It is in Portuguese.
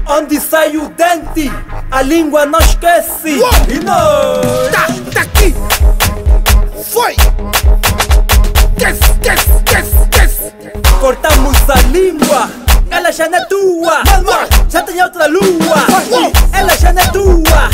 Onde sai o dente, a língua não esquece. E nós tá aqui. Foi. Esquece. cortamos a língua. Ela já não é tua, já tem outra lua. Ela já não é tua,